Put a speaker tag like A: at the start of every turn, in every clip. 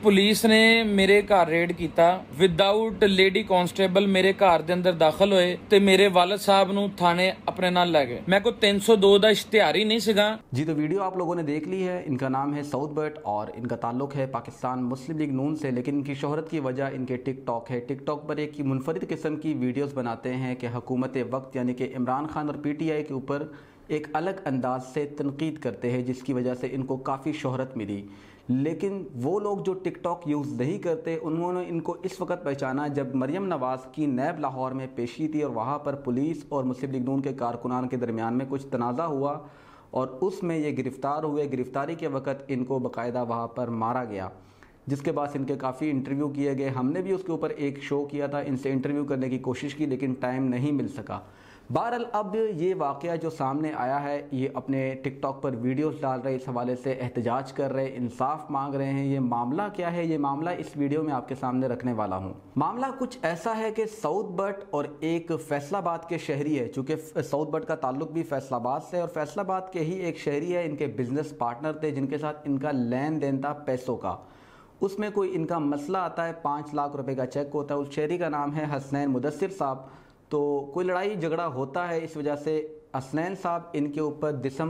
A: Police ਨੇ ਮੇਰੇ ਘਰ ਰੇਡ ਕੀਤਾ ਵਿਦਆਊਟ ਲੇਡੀ ਕਾਂਸਟੇਬਲ ਮੇਰੇ ਘਰ ਦੇ ਅੰਦਰ ਦਾਖਲ ਹੋਏ ਤੇ ਮੇਰੇ ਵਾਲਦ ਸਾਹਿਬ ਨੂੰ ਥਾਣੇ ਆਪਣੇ ਨਾਲ ਲੈ गए। मैं कोई 302 ਦਾ इश्तिहार ही नहीं सीगा।
B: जी तो वीडियो आप लोगों ने देख ली है। इनका नाम है सऊद बट और इनका ताल्लुक है पाकिस्तान मुस्लिम लीग नून से, लेकिन इनकी शोहरत की वजह इनके टिकटॉक है। टिकटॉक पर एक मुनफरिद किस्म की वीडियोस बनाते हैं कि हुकूमत वक्त यानी कि इमरान खान और पीटीआई के ऊपर एक अलग अंदाज से तनकीद करते हैं, जिसकी वजह से इनको काफ़ी शोहरत मिली। लेकिन वो लोग जो टिकटॉक यूज़ नहीं करते उन्होंने इनको इस वक्त पहचाना जब मरियम नवाज़ की नैब लाहौर में पेशी थी और वहाँ पर पुलिस और मुस्लिम लीग नून के कारकुनान के दरमियान में कुछ तनाज़ा हुआ और उसमें ये गिरफ़्तार हुए। गिरफ़्तारी के वक्त इनको बाकायदा वहाँ पर मारा गया, जिसके बाद इनके काफ़ी इंटरव्यू किए गए। हमने भी उसके ऊपर एक शो किया था, इनसे इंटरव्यू करने की कोशिश की लेकिन टाइम नहीं मिल सका। बहरहाल अब ये वाक़या जो सामने आया है, ये अपने टिकटॉक पर वीडियोस डाल रहे, इस हवाले से एहतजाज कर रहे, इंसाफ मांग रहे हैं। ये मामला क्या है, ये मामला इस वीडियो में आपके सामने रखने वाला हूँ। मामला कुछ ऐसा है कि सऊद बट और एक फैसलाबाद के शहरी है, चूँकि सऊद बट का ताल्लुक भी फैसलाबाद से और फैसलाबाद के ही एक शहरी है, इनके बिजनेस पार्टनर थे जिनके साथ इनका लेन देन था पैसों का। उसमें कोई इनका मसला आता है, 5 लाख रुपए का चेक होता है। उस शहरी का नाम है हसनैन मुदस्सिर साहब। तो कोई लड़ाई झगड़ा होता है, इस वजह से हसनैन साहब इनके ऊपर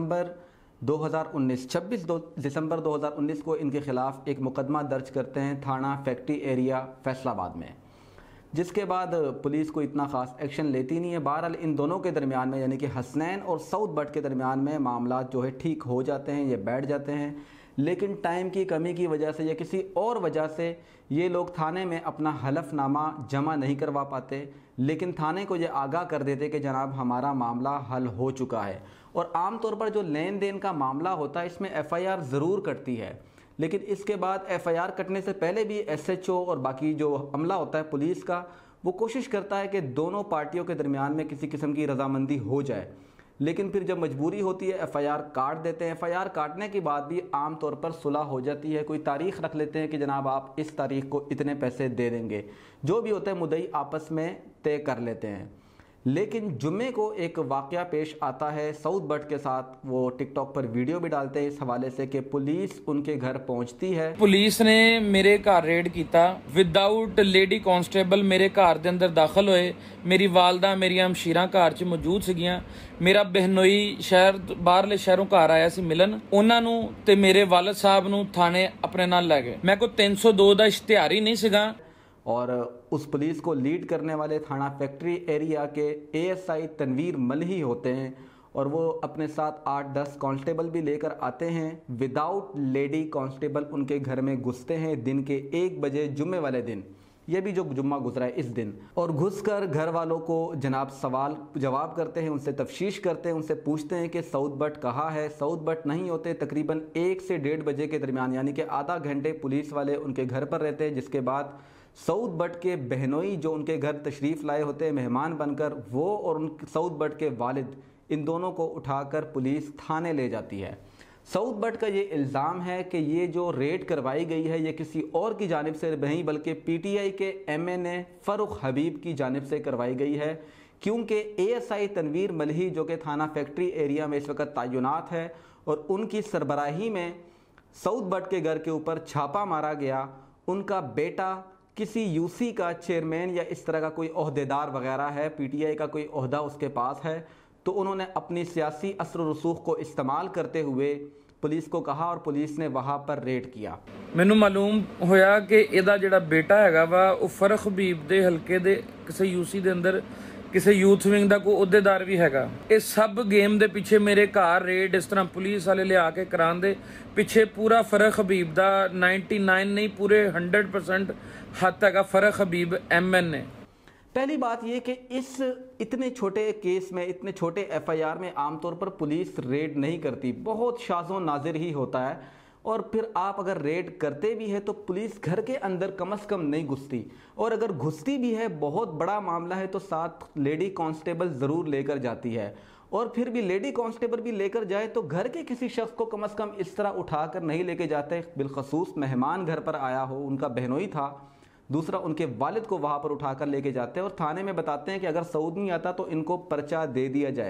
B: 26 दिसंबर 2019 को इनके ख़िलाफ़ एक मुकदमा दर्ज करते हैं थाना फैक्ट्री एरिया फैसलाबाद में, जिसके बाद पुलिस को इतना ख़ास एक्शन लेती नहीं है। बहरहाल इन दोनों के दरमियान में यानी कि हसनैन और सऊद बट के दरमियान में मामला जो है ठीक हो जाते हैं, ये बैठ जाते हैं। लेकिन टाइम की कमी की वजह से या किसी और वजह से ये लोग थाने में अपना हलफनामा जमा नहीं करवा पाते, लेकिन थाने को ये आगाह कर देते कि जनाब हमारा मामला हल हो चुका है। और आम तौर पर जो लेन देन का मामला होता है इसमें एफआईआर ज़रूर कटती है, लेकिन इसके बाद एफआईआर कटने से पहले भी एसएचओ और बाकी जो अमला होता है पुलिस का, वो कोशिश करता है कि दोनों पार्टियों के दरमियान में किसी किस्म की रजामंदी हो जाए। लेकिन फिर जब मजबूरी होती है एफआईआर काट देते हैं। एफआईआर काटने के बाद भी आम तौर पर सुलह हो जाती है, कोई तारीख रख लेते हैं कि जनाब आप इस तारीख को इतने पैसे दे देंगे, जो भी होता है मुद्दई आपस में तय कर लेते हैं। लेकिन जुम्मे को एक वाक़या पेश आता है सऊद बट के साथ, वो टिकटॉक पर वीडियो भी डालते हैं इस हवाले से कि पुलिस उनके घर पहुंचती है।
A: पुलिस ने मेरे घर रेड किया विदाउट लेडी कांस्टेबल मेरे घर के अंदर दाखिल होए। मेरी वालदा मेरी हमशीरा घर च मौजूद सीगियां। मेरा बहनोई शहर बाहरले शहरों घर आया सी मिलन, उन्होंने ते मेरे वालद साहब नूं थाने अपने नाल लै गए। मैं कोई 302 का इश्तिहार ही नहीं सीगा।
B: और उस पुलिस को लीड करने वाले थाना फैक्ट्री एरिया के एएसआई तनवीर मलही होते हैं और वो अपने साथ 8-10 कांस्टेबल भी लेकर आते हैं। विदाउट लेडी कांस्टेबल उनके घर में घुसते हैं दिन के 1 बजे जुम्मे वाले दिन, ये भी जो जुम्मा गुजरा है इस दिन, और घुसकर घर वालों को जनाब सवाल जवाब करते हैं, उनसे तफ्तीश करते हैं, उनसे पूछते हैं कि सऊद बट कहाँ है। सऊद बट नहीं होते। तकरीबन 1 से 1.5 बजे के दरमियान यानी कि आधा घंटे पुलिस वाले उनके घर पर रहते हैं, जिसके बाद सऊद बट के बहनोई जो उनके घर तशरीफ़ लाए होते हैं मेहमान बनकर, वो और उन सऊद बट के वालिद इन दोनों को उठाकर पुलिस थाने ले जाती है। सऊद बट का ये इल्ज़ाम है कि ये जो रेड करवाई गई है ये किसी और की जानिब से नहीं बल्कि पीटीआई के एमएनए फ़ारूक हबीब की जानिब से करवाई गई है, क्योंकि एएसआई तनवीर मलही जो कि थाना फैक्ट्री एरिया में इस वक्त तैनात है और उनकी सरबराही में सऊद बट के घर के ऊपर छापा मारा गया। उनका बेटा किसी यूसी का चेयरमैन या इस तरह का कोई ओहदेदार वगैरह है, पीटीआई का कोई ओहदा उसके पास है, तो उन्होंने अपनी सियासी असर व रसूख को इस्तेमाल करते हुए पुलिस को कहा और पुलिस ने वहाँ पर रेड किया।
A: मैनू मालूम होया कि इहदा जिहड़ा बेटा हैगा वा वो फरख हबीब दे हल्के दे किसी यूसी दे अंदर किसी यूथ विंग का कोई अहुदेदार भी हैगा। इस सब गेम दे पिछे मेरे घर रेड इस तरह पुलिस वाले लिया के कराने दे पिछे पूरा फरख हबीब दा 99 नहीं पूरे 100% हाथ हैगा। फरख हबीब एमएनए।
B: पहली बात ये कि इस इतने छोटे केस में, इतने छोटे एफआईआर में आमतौर पर पुलिस रेड नहीं करती, बहुत शाज़ो नाजिर ही होता है। और फिर आप अगर रेड करते भी है तो पुलिस घर के अंदर कम से कम नहीं घुसती, और अगर घुसती भी है बहुत बड़ा मामला है तो साथ लेडी कांस्टेबल ज़रूर लेकर जाती है। और फिर भी लेडी कांस्टेबल भी लेकर जाए तो घर के किसी शख्स को कम से कम इस तरह उठाकर नहीं लेके जाते, बिलखसूस मेहमान घर पर आया हो, उनका बहनोई था, दूसरा उनके वालिद को वहाँ पर उठाकर लेके जाते हैं और थाने में बताते हैं कि अगर सऊद नहीं आता तो इनको पर्चा दे दिया जाए।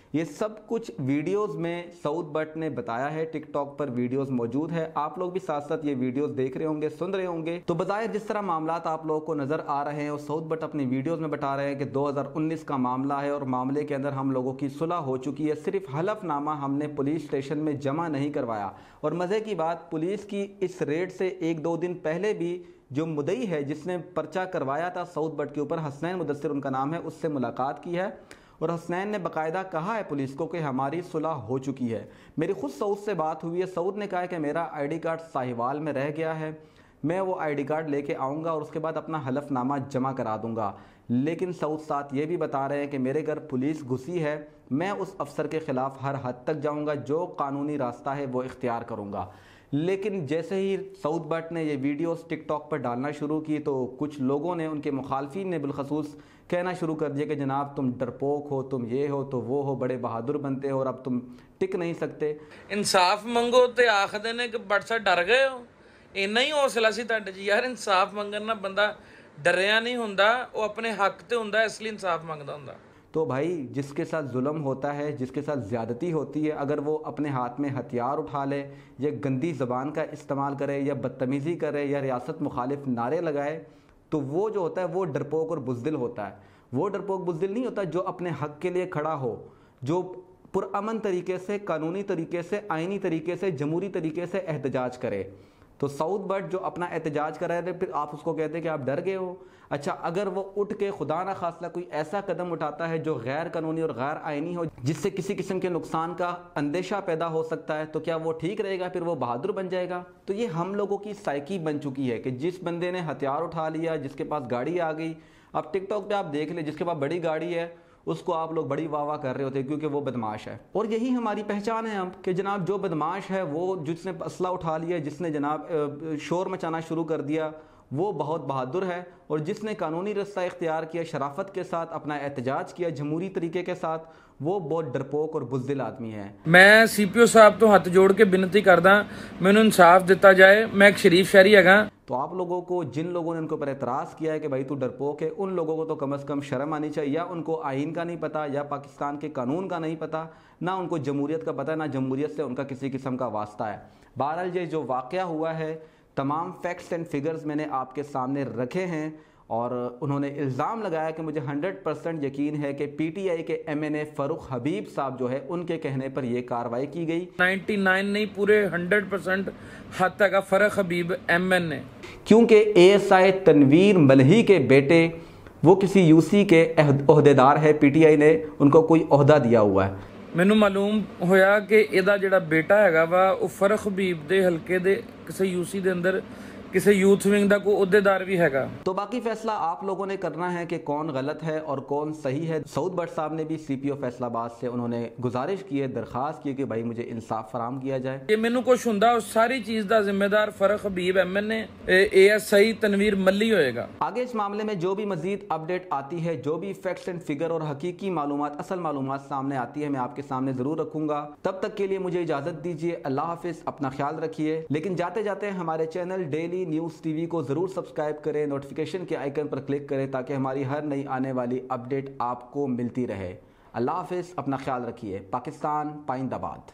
B: یہ سب کچھ ویڈیوز میں سعود بٹ نے بتایا ہے، ٹک ٹاک پر ویڈیوز موجود ہے، آپ لوگ بھی ساتھ ساتھ یہ ویڈیوز دیکھ رہے ہوں گے، سن رہے ہوں گے۔ تو بظاہر جس طرح معاملات آپ لوگوں کو نظر آ رہے ہیں اور سعود بٹ اپنی ویڈیوز میں بتا رہے ہیں کہ 2019 کا معاملہ ہے اور معاملے کے اندر ہم لوگوں کی صلح ہو چکی ہے، صرف حلف نامہ ہم نے پولیس اسٹیشن میں جمع نہیں کروایا۔ اور مزے کی بات، پولیس کی اس ریڈ سے 1-2 دن پہلے بھی جو مدعی ہے جس نے پرچہ کروایا تھا سعود بٹ کے اوپر، حسنین مدثر ان کا نام ہے، اس سے ملاقات کی ہے اور حسنین نے باقاعدہ کہا ہے پولیس کو کہ ہماری صلح ہو چکی ہے۔ میری خود سعود سے بات ہوئی ہے، سعود نے کہا ہے کہ میرا آئی ڈی کارڈ ساہیوال میں رہ گیا ہے، میں وہ آئی ڈی کارڈ لے کے آؤں گا اور اس کے بعد اپنا حلف نامہ جمع کرا دوں گا۔ لیکن سعود ساتھ یہ بھی بتا رہے ہیں کہ میرے گھر پولیس گھسی ہے، میں اس افسر کے خلاف ہر حد تک جاؤں گا، جو قانونی راستہ ہے وہ اختیار کروں گا۔ لیکن جیسے ہی سعود بٹ نے یہ ویڈیوز ٹک ٹاک پر ڈالنا شروع کی تو کچھ لوگوں نے، ان کے مخالفین نے بالخصوص کہنا شروع کر دیا کہ جناب تم ڈرپوک ہو، تم یہ ہو تو وہ ہو، بڑے بہادر بنتے ہو اور اب تم ٹک نہیں سکتے۔
A: انصاف منگو تے آخدے نے کہ بٹ صاحب ڈر گئے ہو، اینا ہی حوصلہ سی تہاڈے چ یار۔ انصاف منگن نہ بندہ ڈریا نہیں ہوندا، وہ اپنے حق تے ہوندا، اس لیے انصاف منگدا ہوندا۔
B: تو بھائی جس کے ساتھ ظلم ہوتا ہے، جس کے ساتھ زیادتی ہوتی ہے، اگر وہ اپنے ہاتھ میں ہتھیار اٹھا لے یا گندی زبان کا استعمال کرے یا بدتمیزی کرے یا ریاست مخالف نعرے لگائے تو وہ جو ہوتا ہے وہ ڈرپوک اور بزدل ہوتا ہے۔ وہ ڈرپوک بزدل نہیں ہوتا جو اپنے حق کے لیے کھڑا ہو، جو پرامن طریقے سے، قانونی طریقے سے، آئینی طریقے سے، جمہوری طریقے سے احتجاج کرے۔ تو سعود بٹ جو اپنا احتجاج کر رہے تھے، پھر آپ اس کو کہتے ہیں کہ آپ ڈر گئے ہو۔ اچھا، اگر وہ اٹھ کے خدا نہ خواستہ کوئی ایسا قدم اٹھاتا ہے جو غیر قانونی اور غیر آئینی ہو، جس سے کسی قسم کے نقصان کا اندیشہ پیدا ہو سکتا ہے، تو کیا وہ ٹھیک رہے گا؟ پھر وہ بہادر بن جائے گا؟ تو یہ ہم لوگوں کی سائیکی بن چکی ہے کہ جس بندے نے ہتھیار اٹھا لیا، جس کے پاس گاڑی آ گئی، اب ٹک ٹاک پہ آپ دیکھ لیں، جس کے پاس بڑی گاڑی ہے اس کو آپ لوگ بڑی واہ واہ کر رہے ہوتے ہیں کیونکہ وہ بدماش ہے۔ اور یہی ہماری پہچان ہے اب کہ جناب جو بدماش ہے، وہ جس نے اسلحہ اٹھا لیا، جس نے جناب شور مچانا شروع کر دیا، وہ بہت بہادر ہے، اور جس نے قانونی راستہ اختیار کیا، شرافت کے ساتھ اپنا احتجاج کیا، جمہوری طریقے کے ساتھ، وہ بہت ڈرپوک اور بزدل آدمی ہے۔
A: میں سی پی او صاحب تو ہاتھ جوڑ کے بنتی کردا مینوں انصاف دیتا جائے، میں ایک شریف شہری ہاں۔
B: تو آپ لوگوں کو، جن لوگوں نے ان کے اوپر اعتراض کیا ہے کہ بھائی تو ڈرپوک ہے، ان لوگوں کو تو کم از کم شرم آنی چاہیے، یا ان کو آئین کا نہیں پتا، یا پاکستان کے قانون کا نہیں پتا، نہ ان کو جمہوریت کا پتہ، نہ جمہوریت سے ان کا کسی قسم کا واسطہ ہے۔ بہرحال یہ جو واقعہ ہوا ہے، تمام فیکٹس اینڈ فگرز میں نے آپ کے سامنے رکھے ہیں، اور انہوں نے الزام لگایا کہ مجھے 100% یقین ہے کہ پی ٹی آئی کے ایم این اے فاروق حبیب صاحب جو ہے، ان کے کہنے پر یہ کارروائی کی گئی۔
A: 99 نہیں، پورے 100% حد تک فاروق حبیب ایم این اے،
B: کیونکہ اے ایس آئی تنویر ملہی کے بیٹے وہ کسی یو سی کے عہدیدار ہے، پی ٹی آئی نے ان کو کوئی عہدہ دیا ہوا ہے۔
A: ਮੈਨੂੰ ਮਾਲੂਮ ਹੋਇਆ ਕਿ ਇਹਦਾ ਜਿਹੜਾ ਬੇਟਾ ਹੈਗਾ ਵਾ ਉਹ ਫਰਖ ਹਬੀਬ ਦੇ ਹਲਕੇ ਦੇ ਕਿਸੇ ਯੂਸੀ ਦੇ ਅੰਦਰ ਕਿਸੇ ਯੂਥ ਵਿੰਗ ਦਾ ਕੋਈ ਅਹੁਦੇਦਾਰ ਵੀ ਹੈਗਾ۔
B: تو باقی فیصلہ آپ لوگوں نے کرنا ہے کہ کون غلط ہے اور کون صحیح ہے۔ سعود بٹ صاحب نے بھی سی پی او فیصل آباد سے انہوں نے گزارش کی ہے، درخواست کی کہ بھائی مجھے انصاف فراہم کیا جائے۔
A: یہ ਮੈਨੂੰ ਕੁਛ ਹੁੰਦਾ ਉਸ ਸਾਰੀ ਚੀਜ਼ ਦਾ ਜ਼ਿੰਮੇਦਾਰ Farrukh Habib M N A S I Tanveer Malhi ہوئے گا۔
B: آگے اس معاملے میں جو بھی مزید اپڈیٹ آتی ہے، جو بھی فیکٹس اینڈ فگر اور حقیقی معلومات، اصل معلومات سامنے آتی ہے، میں آپ کے سامنے ضرور رکھوں گا۔ تب تک کے لیے مجھے اجازت دیجیے، اللہ حافظ، اپنا خیال رکھیے۔ لیکن جاتے جاتے ہمارے channel Daily News T V کو ضرور سبسکرائب کریں، نوٹیفیکیشن کے آئیکن پر کلک کریں تاکہ ہماری ہر نئی آنے والی اپڈیٹ آپ کو ملتی رہے۔ اللہ حافظ، اپنا خیال رکھیے۔ پاکستان پائند آباد۔